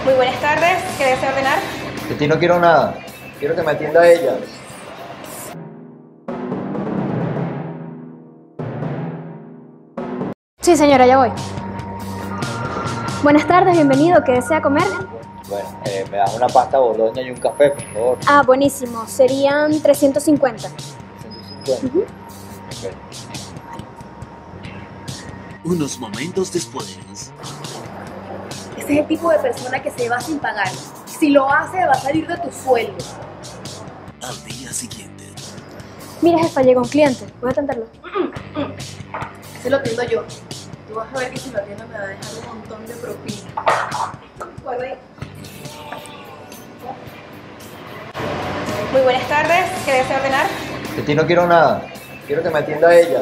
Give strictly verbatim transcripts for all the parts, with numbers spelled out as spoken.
Muy buenas tardes, ¿qué desea ordenar? De ti no quiero nada, quiero que me atienda ella. Sí, señora, ya voy. Buenas tardes, bienvenido. ¿Qué desea comer? Bueno, eh, me das una pasta boloña y un café, por favor. Ah, buenísimo. Serían trescientos cincuenta. ciento cincuenta. Uh-huh. Okay. Unos momentos después. Ese es el tipo de persona que se va sin pagar. Si lo hace, va a salir de tu sueldo. Al día siguiente. Mira, jefa, llegó un cliente. ¿Puedo atenderlo? Ese lo atiendo yo. Tú vas a ver que si lo atiendo me va a dejar un montón de propina. Guarda ahí. Muy buenas tardes, ¿qué desea ordenar? De ti no quiero nada, quiero que me atienda ella.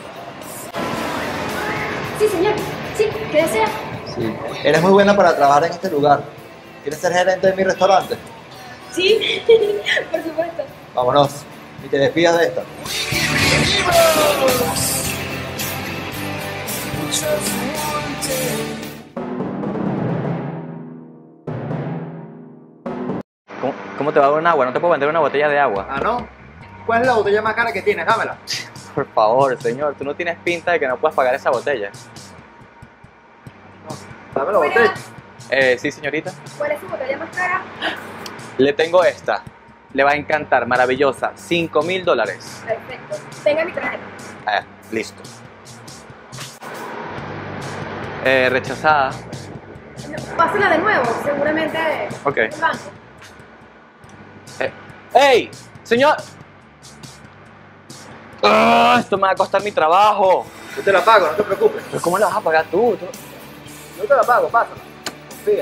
Sí, señor. Sí, ¿qué desea? Sí. Eres muy buena para trabajar en este lugar. ¿Quieres ser gerente de mi restaurante? Sí, por supuesto. Vámonos, y te despidas de esta. ¿Cómo, cómo te va a dar un agua? No te puedo vender una botella de agua. Ah, ¿no? ¿Cuál es la botella más cara que tienes? Dámela. Por favor, señor, tú no tienes pinta de que no puedas pagar esa botella. Dame la botella. Eh, sí, señorita. ¿Cuál es su botella más cara? Le tengo esta. Le va a encantar, maravillosa. cinco mil dólares. Perfecto. Tenga mi tarjeta. Eh, listo. Eh, rechazada. Pásela de nuevo, seguramente. Ok. El banco. Eh, ¡Ey! ¡Señor! ¡Ah! Esto me va a costar mi trabajo. Yo te la pago, no te preocupes. ¿Pero cómo la vas a pagar tú? ¿Tú? Yo te la pago, pásala. Confía.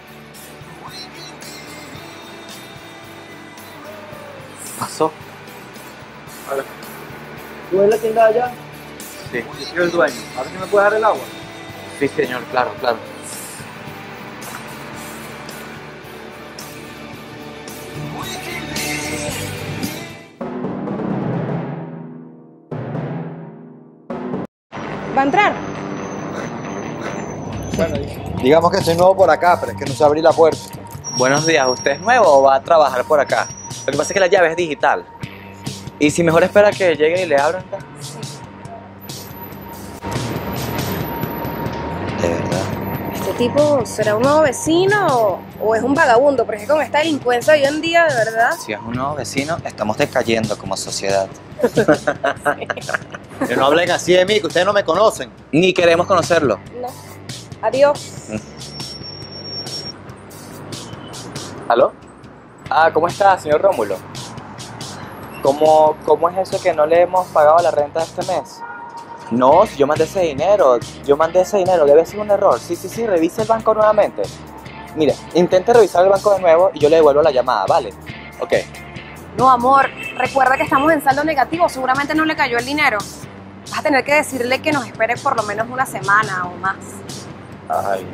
Pasó. Vale. ¿Tú eres la tienda de allá? Sí. Yo soy el dueño. A ver si me puedes dar el agua. Sí, señor, claro, claro. ¿Va a entrar? Bueno, digamos que soy nuevo por acá, pero es que no sé abrir la puerta. Buenos días, ¿usted es nuevo o va a trabajar por acá? Lo que pasa es que la llave es digital. Y si mejor espera que lleguen y le abran. De verdad. ¿Este tipo será un nuevo vecino o, o es un vagabundo? Porque con esta delincuencia hoy en día, de verdad. Si es un nuevo vecino, estamos decayendo como sociedad. Que no hablen así de mí, que ustedes no me conocen. Ni queremos conocerlo. No. Adiós. ¿Aló? Ah, ¿cómo está, señor Rómulo? ¿Cómo, ¿Cómo es eso que no le hemos pagado la renta de este mes? No, si yo mandé ese dinero, yo mandé ese dinero, debe ser un error. Sí, sí, sí, revise el banco nuevamente. Mire, intente revisar el banco de nuevo y yo le devuelvo la llamada, ¿vale? Ok. No, amor, recuerda que estamos en saldo negativo, seguramente no le cayó el dinero. Vas a tener que decirle que nos espere por lo menos una semana o más. Ay.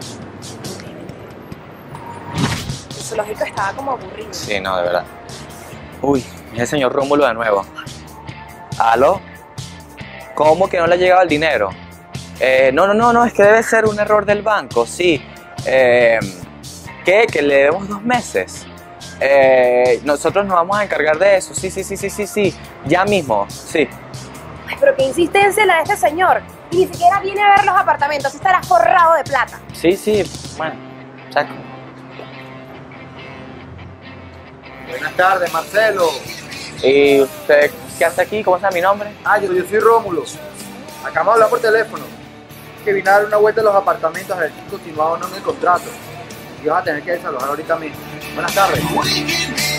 El zoológico estaba como aburrido. Sí, no, de verdad. Uy, es el señor Rómulo de nuevo. ¿Aló? ¿Cómo que no le ha llegado el dinero? Eh, no, no, no, no, es que debe ser un error del banco, sí. Eh, ¿Qué? ¿Que le debemos dos meses? Eh, nosotros nos vamos a encargar de eso. Sí, sí, sí, sí, sí, sí. Ya mismo, sí. Ay, pero qué insistencia la de este señor. Y ni siquiera viene a ver los apartamentos, estará forrado de plata. Sí, sí, bueno, saco. Buenas tardes, Marcelo. ¿Y usted qué hace aquí? ¿Cómo sabe mi nombre? Ah, yo, yo soy Rómulo. Acabamos de hablar por teléfono. Que vine a dar una vuelta a los apartamentos a ver si continuaba o no en el contrato. Y vas a tener que desalojar ahorita mismo. Buenas tardes.